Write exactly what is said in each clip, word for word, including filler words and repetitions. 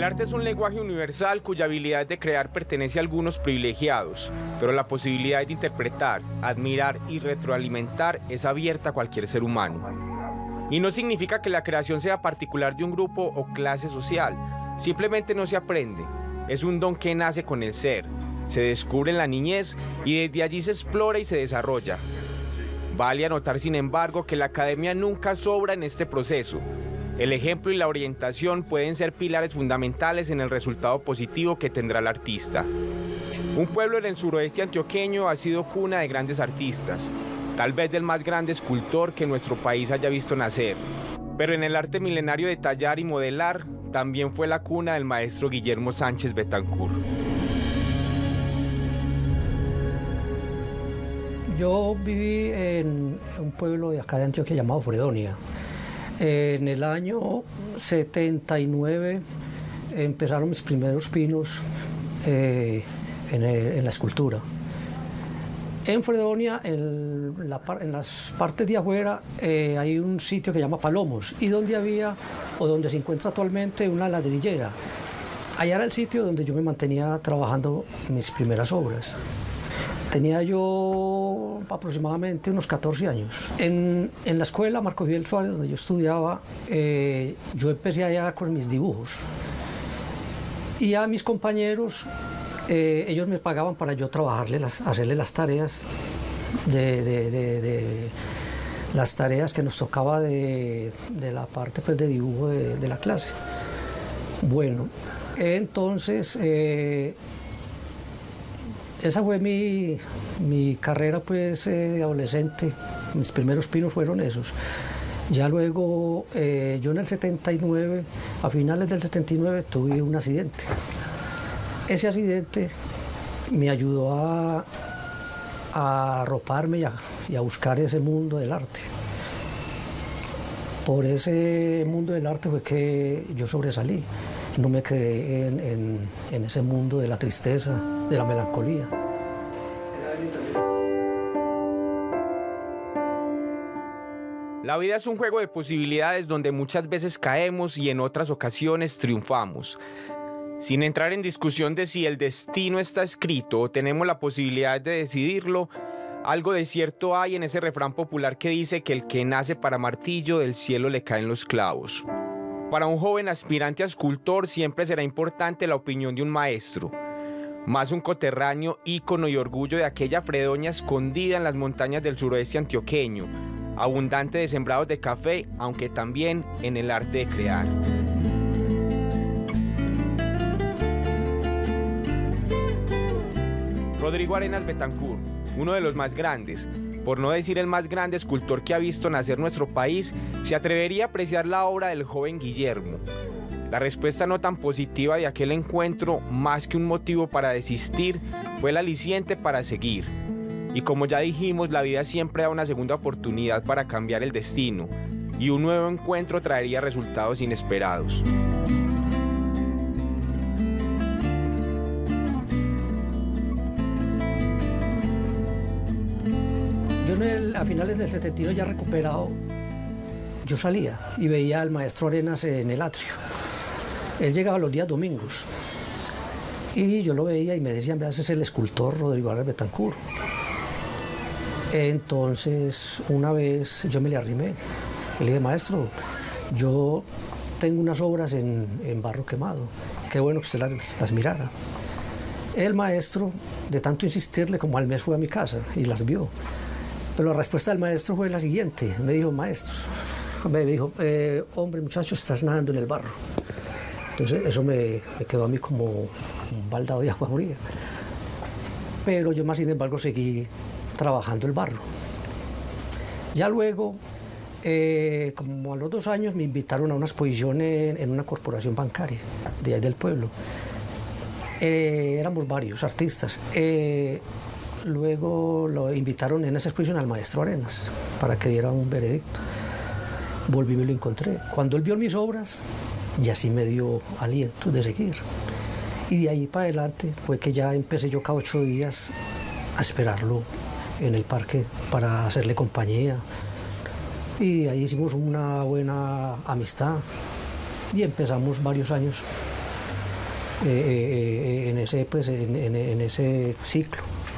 El arte es un lenguaje universal cuya habilidad de crear pertenece a algunos privilegiados, pero la posibilidad de interpretar, admirar y retroalimentar es abierta a cualquier ser humano. Y no significa que la creación sea particular de un grupo o clase social, simplemente no se aprende, es un don que nace con el ser, se descubre en la niñez y desde allí se explora y se desarrolla. Vale anotar, sin embargo, que la academia nunca sobra en este proceso. El ejemplo y la orientación pueden ser pilares fundamentales en el resultado positivo que tendrá el artista. Un pueblo en el suroeste antioqueño ha sido cuna de grandes artistas, tal vez del más grande escultor que nuestro país haya visto nacer. Pero en el arte milenario de tallar y modelar, también fue la cuna del maestro Guillermo Sánchez Betancourt. Yo viví en un pueblo de acá de Antioquia llamado Fredonia. En el año setenta y nueve empezaron mis primeros pinos eh, en, el, en la escultura. En Fredonia, en, la, en las partes de afuera, eh, hay un sitio que se llama Palomos, y donde había, o donde se encuentra actualmente, una ladrillera. Allá era el sitio donde yo me mantenía trabajando mis primeras obras. Tenía yo aproximadamente unos catorce años. En, en la escuela Marco Fidel Suárez, donde yo estudiaba, eh, yo empecé allá con mis dibujos. Y a mis compañeros, eh, ellos me pagaban para yo trabajarle, las, hacerle las tareas, de, de, de, de, las tareas que nos tocaba de, de la parte pues, de dibujo de, de la clase. Bueno, entonces... Eh, Esa fue mi, mi carrera pues, eh, de adolescente. Mis primeros pinos fueron esos. Ya luego, eh, yo en el setenta y nueve, a finales del setenta y nueve, tuve un accidente. Ese accidente me ayudó a, a arroparme y a, y a buscar ese mundo del arte. Por ese mundo del arte fue que yo sobresalí. No me quedé en, en, en ese mundo de la tristeza, de la melancolía. La vida es un juego de posibilidades donde muchas veces caemos y en otras ocasiones triunfamos. Sin entrar en discusión de si el destino está escrito o tenemos la posibilidad de decidirlo, algo de cierto hay en ese refrán popular que dice que el que nace para martillo del cielo le caen los clavos. Para un joven aspirante a escultor siempre será importante la opinión de un maestro, más un coterráneo, ícono y orgullo de aquella Fredonia escondida en las montañas del suroeste antioqueño, abundante de sembrados de café, aunque también en el arte de crear. Rodrigo Arenas Betancourt, uno de los más grandes, por no decir el más grande escultor que ha visto nacer nuestro país, se atrevería a apreciar la obra del joven Guillermo. La respuesta no tan positiva de aquel encuentro, más que un motivo para desistir, fue el aliciente para seguir. Y como ya dijimos, la vida siempre da una segunda oportunidad para cambiar el destino, y un nuevo encuentro traería resultados inesperados. Yo en el, a finales del setenta y uno ya recuperado, yo salía y veía al maestro Arenas en el atrio. Él llegaba los días domingos y yo lo veía y me decían, veas, ese es el escultor Rodrigo Arenas Betancourt. Entonces una vez yo me le arrimé y le dije, maestro, yo tengo unas obras en, en barro quemado, qué bueno que usted las, las mirara. El maestro, de tanto insistirle, como al mes fue a mi casa y las vio. Pero la respuesta del maestro fue la siguiente. Me dijo, maestro, me dijo, eh, hombre, muchacho, estás nadando en el barro. Entonces eso me, me quedó a mí como un baldado de agua fría. Pero yo más sin embargo seguí trabajando el barro. Ya luego, eh, como a los dos años, me invitaron a una exposición en, en una corporación bancaria de ahí del pueblo. Eh, éramos varios artistas. Eh, Luego lo invitaron en esa exposición al maestro Arenas para que diera un veredicto. Volví y lo encontré. Cuando él vio mis obras, ya sí me dio aliento de seguir. Y de ahí para adelante fue que ya empecé yo cada ocho días a esperarlo en el parque para hacerle compañía. Y ahí hicimos una buena amistad y empezamos varios años eh, eh, en, ese, pues, en, en, en ese ciclo.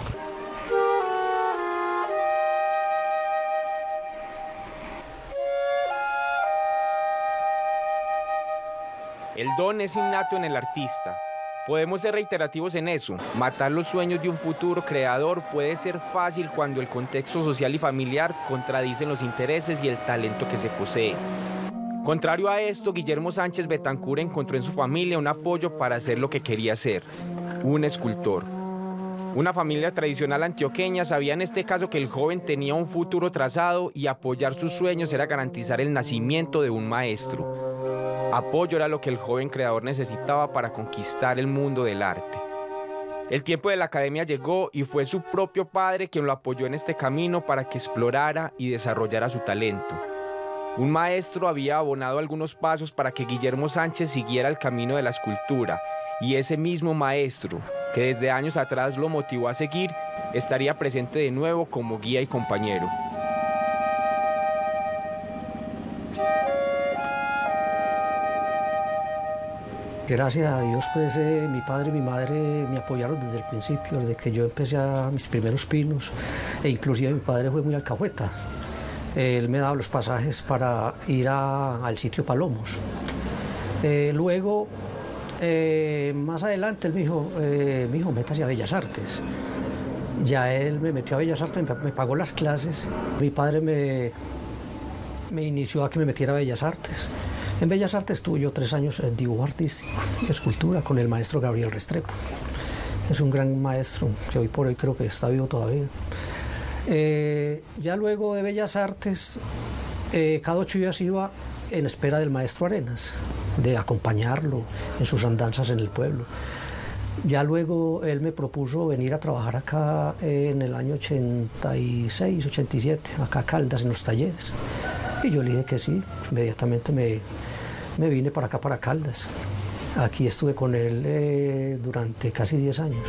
El don es innato en el artista. Podemos ser reiterativos en eso. Matar los sueños de un futuro creador puede ser fácil cuando el contexto social y familiar contradicen los intereses y el talento que se posee. Contrario a esto, Guillermo Sánchez Betancur encontró en su familia un apoyo para hacer lo que quería ser, un escultor. Una familia tradicional antioqueña sabía en este caso que el joven tenía un futuro trazado y apoyar sus sueños era garantizar el nacimiento de un maestro. Apoyo era lo que el joven creador necesitaba para conquistar el mundo del arte. El tiempo de la academia llegó y fue su propio padre quien lo apoyó en este camino para que explorara y desarrollara su talento. Un maestro había abonado algunos pasos para que Guillermo Sánchez siguiera el camino de la escultura, y ese mismo maestro, que desde años atrás lo motivó a seguir, estaría presente de nuevo como guía y compañero. Gracias a Dios, pues eh, mi padre y mi madre me apoyaron desde el principio, desde que yo empecé a mis primeros pinos, e inclusive mi padre fue muy alcahueta. Él me daba los pasajes para ir a, al sitio Palomos. Eh, luego, eh, más adelante, él me dijo, eh, mi hijo, métase a Bellas Artes. Ya él me metió a Bellas Artes, me, me pagó las clases. Mi padre me, me inició a que me metiera a Bellas Artes. En Bellas Artes estuve yo tres años en dibujo artístico y escultura con el maestro Gabriel Restrepo. Es un gran maestro que hoy por hoy creo que está vivo todavía. Eh, ya luego de Bellas Artes, eh, cada ocho días iba en espera del maestro Arenas, de acompañarlo en sus andanzas en el pueblo. Ya luego él me propuso venir a trabajar acá eh, en el año ochenta y seis, ochenta y siete, acá a Caldas, en los talleres. Y yo le dije que sí, inmediatamente me, me vine para acá, para Caldas. Aquí estuve con él eh, durante casi diez años.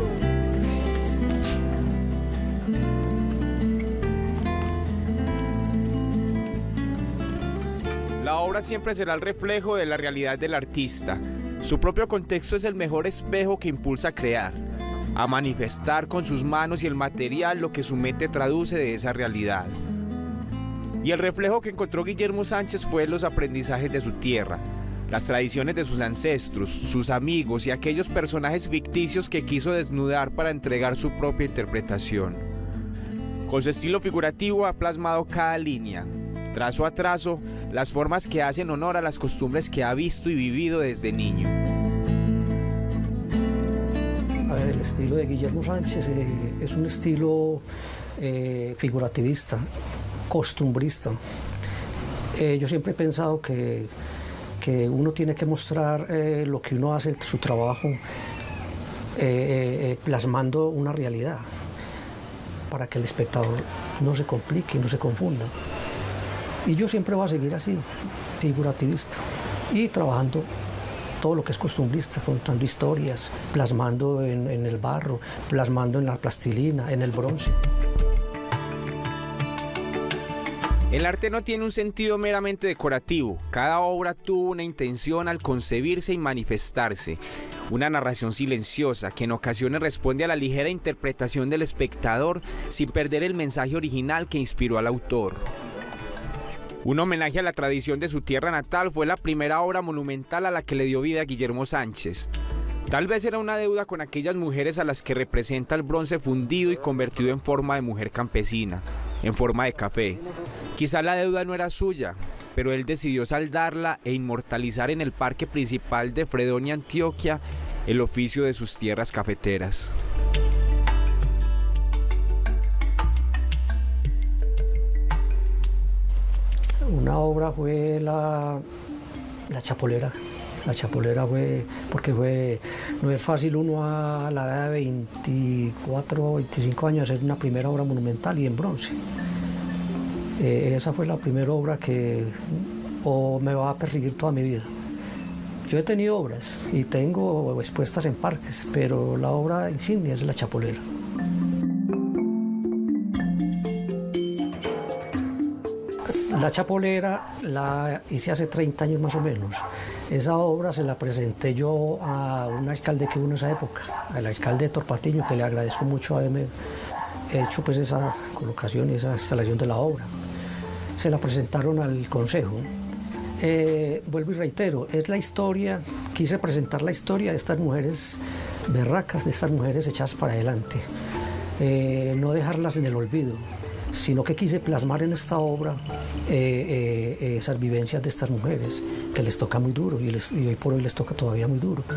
La obra siempre será el reflejo de la realidad del artista. Su propio contexto es el mejor espejo que impulsa a crear, a manifestar con sus manos y el material lo que su mente traduce de esa realidad. Y el reflejo que encontró Guillermo Sánchez fue los aprendizajes de su tierra, las tradiciones de sus ancestros, sus amigos y aquellos personajes ficticios que quiso desnudar para entregar su propia interpretación. Con su estilo figurativo ha plasmado cada línea, trazo a trazo, las formas que hacen honor a las costumbres que ha visto y vivido desde niño. A ver, el estilo de Guillermo Sánchez eh, es un estilo eh, figurativista, costumbrista. Eh, yo siempre he pensado que, que uno tiene que mostrar eh, lo que uno hace, su trabajo, eh, eh, plasmando una realidad, para que el espectador no se complique, no se confunda. Y yo siempre voy a seguir así, figurativista, y trabajando todo lo que es costumbrista, contando historias, plasmando en, en el barro, plasmando en la plastilina, en el bronce. El arte no tiene un sentido meramente decorativo. Cada obra tuvo una intención al concebirse y manifestarse. Una narración silenciosa que en ocasiones responde a la ligera interpretación del espectador sin perder el mensaje original que inspiró al autor. Un homenaje a la tradición de su tierra natal fue la primera obra monumental a la que le dio vida a Guillermo Sánchez. Tal vez era una deuda con aquellas mujeres a las que representa el bronce fundido y convertido en forma de mujer campesina, en forma de café. Quizá la deuda no era suya, pero él decidió saldarla e inmortalizar en el parque principal de Fredonia, Antioquia, el oficio de sus tierras cafeteras. Una obra fue la, la Chapolera. La Chapolera fue, porque fue, no es fácil uno a la edad de veinticuatro, veinticinco años hacer una primera obra monumental y en bronce. Eh, esa fue la primera obra que oh, me va a perseguir toda mi vida. Yo he tenido obras y tengo expuestas en parques, pero la obra insignia es la Chapolera. La Chapolera la hice hace treinta años más o menos. Esa obra se la presenté yo a un alcalde que hubo en esa época, al alcalde de Torpatiño, que le agradezco mucho haberme hecho pues esa colocación y esa instalación de la obra. Se la presentaron al consejo. Eh, vuelvo y reitero, es la historia, quise presentar la historia de estas mujeres berracas, de estas mujeres echadas para adelante, eh, no dejarlas en el olvido, sino que quise plasmar en esta obra eh, eh, esas vivencias de estas mujeres, que les toca muy duro y, les, y hoy por hoy les toca todavía muy duro.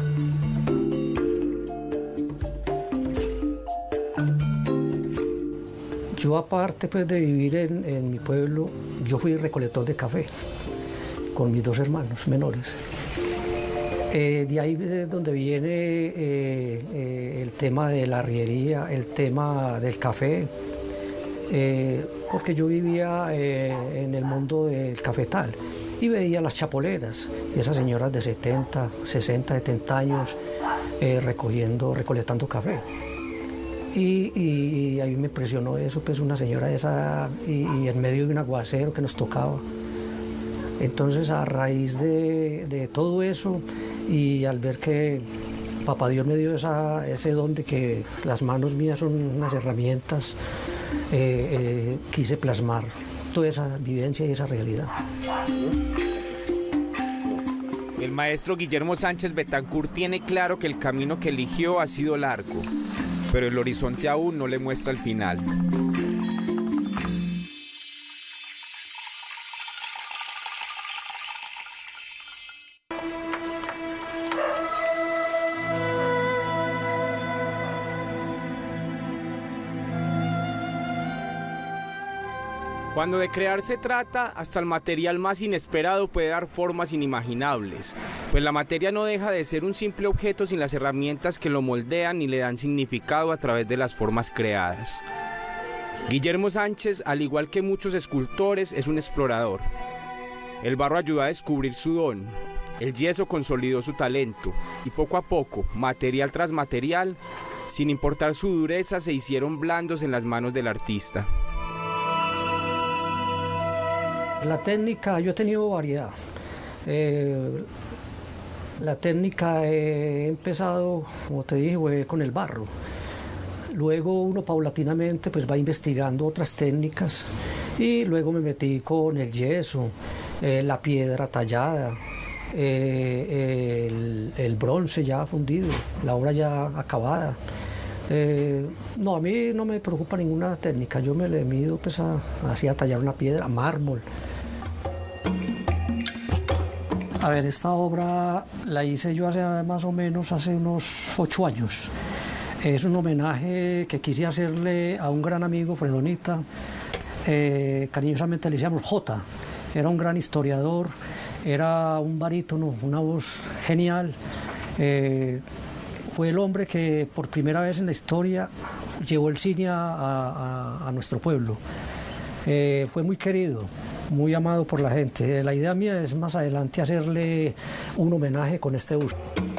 Yo, aparte pues, de vivir en, en mi pueblo, yo fui recolector de café con mis dos hermanos menores. Eh, de ahí es donde viene eh, eh, el tema de la arriería, el tema del café, eh, porque yo vivía eh, en el mundo del cafetal y veía las chapoleras, esas señoras de setenta, sesenta, setenta años eh, recogiendo, recolectando café. Y, y, y a mí me impresionó eso, pues una señora de esa, y, y en medio de un aguacero que nos tocaba. Entonces, a raíz de, de todo eso, y al ver que Papá Dios me dio esa, ese don de que las manos mías son unas herramientas, eh, eh, quise plasmar toda esa vivencia y esa realidad. El maestro Guillermo Sánchez Betancourt tiene claro que el camino que eligió ha sido largo, pero el horizonte aún no le muestra el final. Cuando de crear se trata, hasta el material más inesperado puede dar formas inimaginables, pues la materia no deja de ser un simple objeto sin las herramientas que lo moldean y le dan significado a través de las formas creadas. Guillermo Sánchez, al igual que muchos escultores, es un explorador. El barro ayudó a descubrir su don, el yeso consolidó su talento y poco a poco, material tras material, sin importar su dureza, se hicieron blandos en las manos del artista. La técnica, yo he tenido variedad. Eh, la técnica he empezado, como te dije, fue con el barro. Luego uno paulatinamente pues va investigando otras técnicas y luego me metí con el yeso, eh, la piedra tallada, eh, el, el bronce ya fundido, la obra ya acabada. Eh, no, a mí no me preocupa ninguna técnica, yo me le mido pues a, así a tallar una piedra, mármol. A ver, esta obra la hice yo hace más o menos hace unos ocho años. Es un homenaje que quise hacerle a un gran amigo, Fredonita, eh, cariñosamente le decíamos Jota. Era un gran historiador, era un barítono, una voz genial. Eh, fue el hombre que por primera vez en la historia llevó el cine a, a, a nuestro pueblo. Eh, fue muy querido, muy amado por la gente. La idea mía es más adelante hacerle un homenaje con este uso.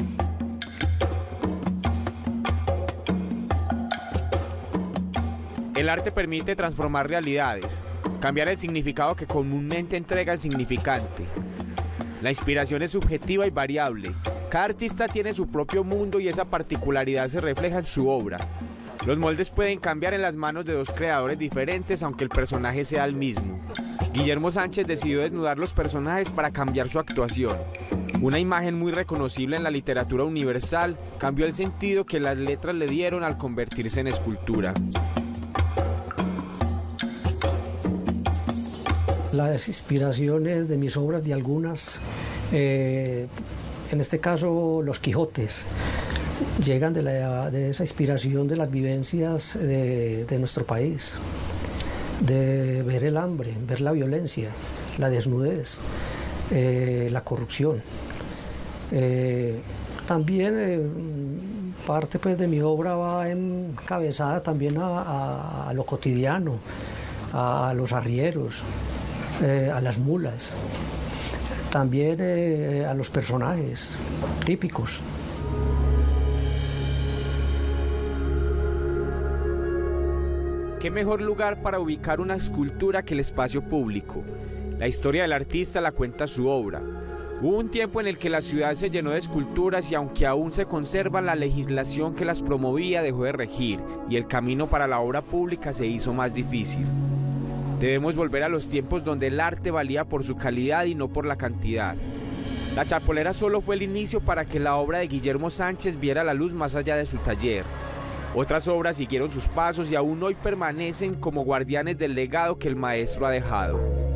El arte permite transformar realidades, cambiar el significado que comúnmente entrega el significante. La inspiración es subjetiva y variable. Cada artista tiene su propio mundo y esa particularidad se refleja en su obra. Los moldes pueden cambiar en las manos de dos creadores diferentes, aunque el personaje sea el mismo. Guillermo Sánchez decidió desnudar los personajes para cambiar su actuación. Una imagen muy reconocible en la literatura universal cambió el sentido que las letras le dieron al convertirse en escultura. Las inspiraciones de mis obras, de algunas, eh, en este caso Los Quijotes, llegan de, la, de esa inspiración de las vivencias de, de nuestro país, de ver el hambre, ver la violencia, la desnudez, eh, la corrupción. Eh, también eh, parte pues, de mi obra va encabezada también a, a, a lo cotidiano, a, a los arrieros, eh, a las mulas, también eh, a los personajes típicos. ¿Qué mejor lugar para ubicar una escultura que el espacio público? La historia del artista la cuenta su obra. Hubo un tiempo en el que la ciudad se llenó de esculturas y aunque aún se conserva, la legislación que las promovía dejó de regir y el camino para la obra pública se hizo más difícil. Debemos volver a los tiempos donde el arte valía por su calidad y no por la cantidad. La Chapolera solo fue el inicio para que la obra de Guillermo Sánchez viera la luz más allá de su taller. Otras obras siguieron sus pasos y aún hoy permanecen como guardianes del legado que el maestro ha dejado.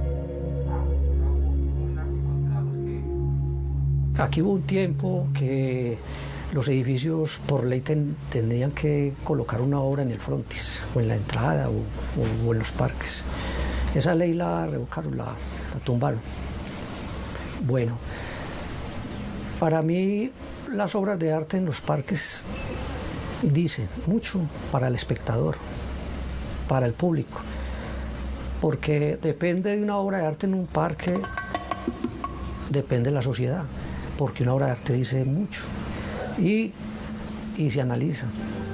Aquí hubo un tiempo que los edificios por ley ten, tendrían que colocar una obra en el frontis, o en la entrada, o, o, o en los parques. Esa ley la revocaron, la, la tumbaron. Bueno, para mí las obras de arte en los parques dicen mucho para el espectador, para el público, porque depende de una obra de arte en un parque, depende de la sociedad, porque una obra de arte dice mucho y, y se analiza.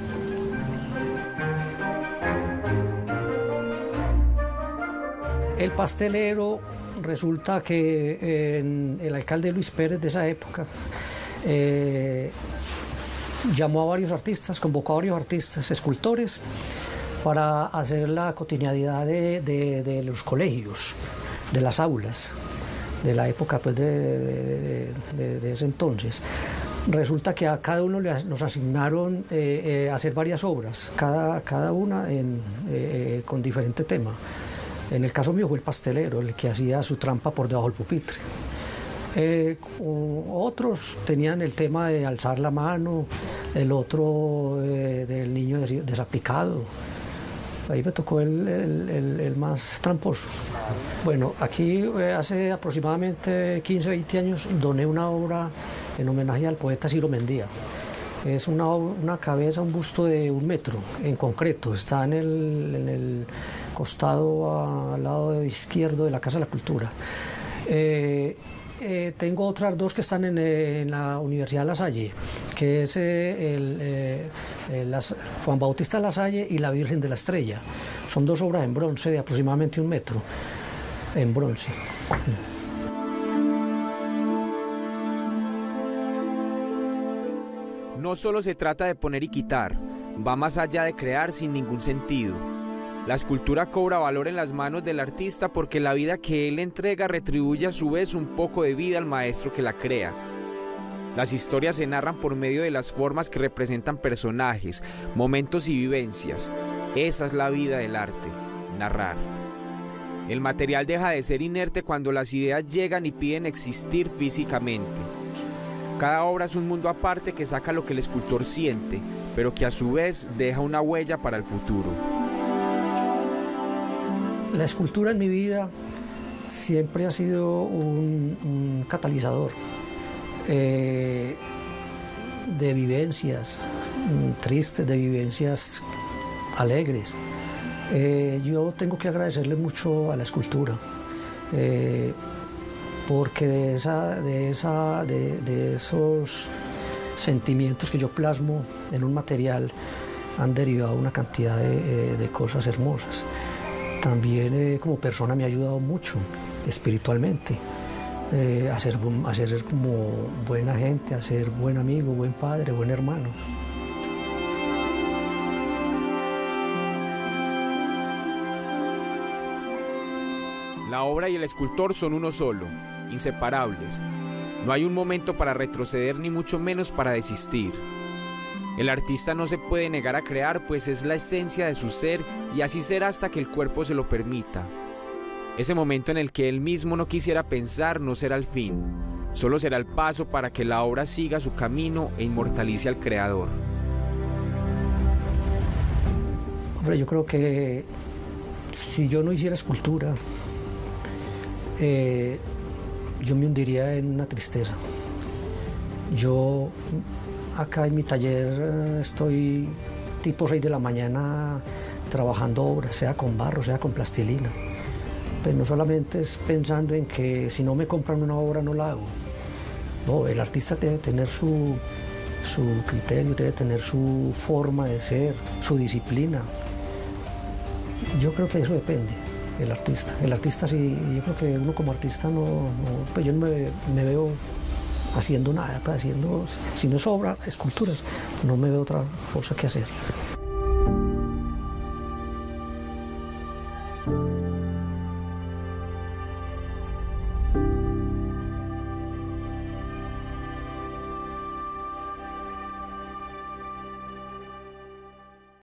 El pastelero, resulta que eh, el alcalde Luis Pérez de esa época eh, llamó a varios artistas, convocó a varios artistas, escultores, para hacer la cotidianidad de, de, de los colegios, de las aulas, de la época pues, de, de, de, de ese entonces. Resulta que a cada uno le, nos asignaron eh, eh, hacer varias obras, cada, cada una en, eh, con diferente tema. En el caso mío fue el pastelero, el que hacía su trampa por debajo del pupitre. Eh, otros tenían el tema de alzar la mano, el otro eh, del niño des desaplicado. Ahí me tocó el, el, el, el más tramposo. Bueno, aquí eh, hace aproximadamente quince, veinte años doné una obra en homenaje al poeta Ciro Mendía. Es una, una cabeza, un busto de un metro en concreto, está en el, en el costado a, al lado izquierdo de la Casa de la Cultura. Eh, eh, tengo otras dos que están en, en la Universidad La Salle, que es eh, el, eh, el, las, Juan Bautista La Salle y la Virgen de la Estrella. Son dos obras en bronce de aproximadamente un metro, en bronce. No solo se trata de poner y quitar, va más allá de crear sin ningún sentido. La escultura cobra valor en las manos del artista porque la vida que él entrega retribuye a su vez un poco de vida al maestro que la crea. Las historias se narran por medio de las formas que representan personajes, momentos y vivencias. Esa es la vida del arte, narrar. El material deja de ser inerte cuando las ideas llegan y piden existir físicamente. Cada obra es un mundo aparte que saca lo que el escultor siente, pero que a su vez deja una huella para el futuro. La escultura en mi vida siempre ha sido un, un catalizador eh, de vivencias tristes, de vivencias alegres. Eh, yo tengo que agradecerle mucho a la escultura. Eh, porque de, esa, de, esa, de, de esos sentimientos que yo plasmo en un material han derivado una cantidad de, de cosas hermosas. También eh, como persona me ha ayudado mucho espiritualmente eh, a, ser, a ser como buena gente, a ser buen amigo, buen padre, buen hermano. La obra y el escultor son uno solo, inseparables. No hay un momento para retroceder ni mucho menos para desistir. El artista no se puede negar a crear, pues es la esencia de su ser y así será hasta que el cuerpo se lo permita. Ese momento en el que él mismo no quisiera pensar no será el fin, solo será el paso para que la obra siga su camino e inmortalice al creador. Hombre, yo creo que si yo no hiciera escultura, Eh, yo me hundiría en una tristeza. Yo acá en mi taller estoy tipo seis de la mañana trabajando obras, sea con barro, sea con plastilina. Pero no solamente es pensando en que si no me compran una obra no la hago. No, el artista debe tener su, su criterio, debe tener su forma de ser, su disciplina. Yo creo que eso depende. el artista. El artista sí, yo creo que uno como artista no, no pues yo no me, me veo haciendo nada, pues haciendo, si no es obra, esculturas, no me veo otra cosa que hacer.